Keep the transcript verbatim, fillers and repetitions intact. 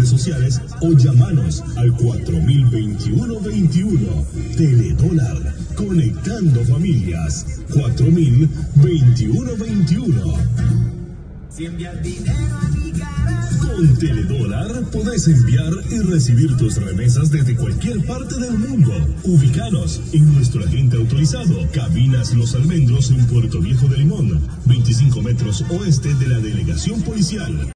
redes sociales o llamanos al cuatro mil veintiuno veintiuno. Teledólar, conectando familias. cuatro mil veintiuno veintiuno. Si envías dinero a Nicaragua. Con Teledólar podés enviar y recibir tus remesas desde cualquier parte del mundo. Ubícanos en nuestro agente autorizado, Cabinas Los Almendros en Puerto Viejo de Limón, veinticinco metros oeste de la delegación policial.